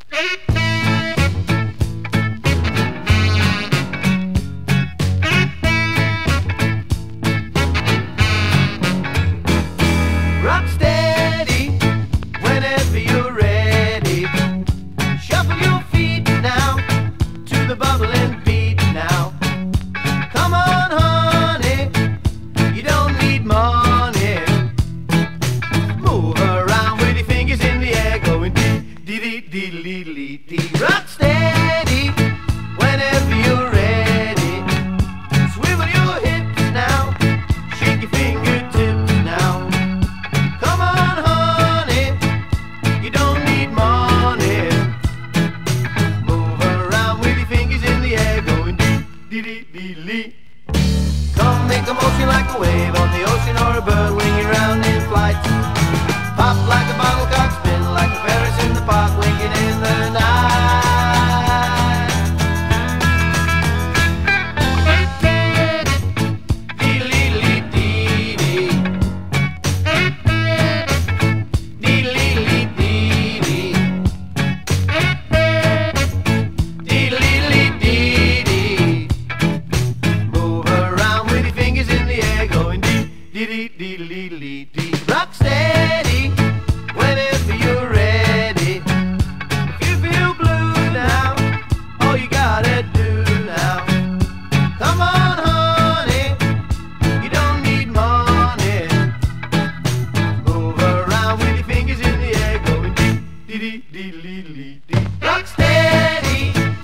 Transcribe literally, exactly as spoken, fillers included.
Rock steady whenever you're ready. Shuffle your feet now to the bubbling beat now. Come on, honey, you don't need money. Move around with your fingers in the air, going dee dee dee dee dee dee. Rock steady whenever you're ready. Swivel your hips now, shake your fingertips now. Come on, honey, you don't need money. Move around with your fingers in the air, going dee dee dee dee dee. Come make a motion like a wave on the ocean or a bird winging around in flight. Pop like a bottle cock, spin like a Ferris in the park, winking in the night. Dee-lee-lee-dee-dee. Dee-lee-lee-dee-dee. Dee-lee-lee-dee-dee. Move around with your fingers in the air, going dee dee dee dee dee dee dee. Rock steady whenever you're ready. If you feel blue now, all you gotta do now. Come on, honey, you don't need money. Move around with your fingers in the air, going dee dee dee dee dee dee. Rock steady